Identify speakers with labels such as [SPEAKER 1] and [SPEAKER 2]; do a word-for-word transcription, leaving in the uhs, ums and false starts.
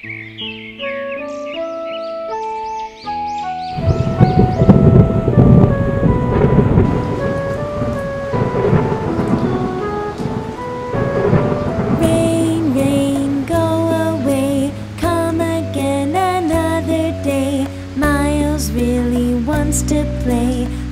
[SPEAKER 1] Rain, rain, go away, come again another day. Myles really wants to play.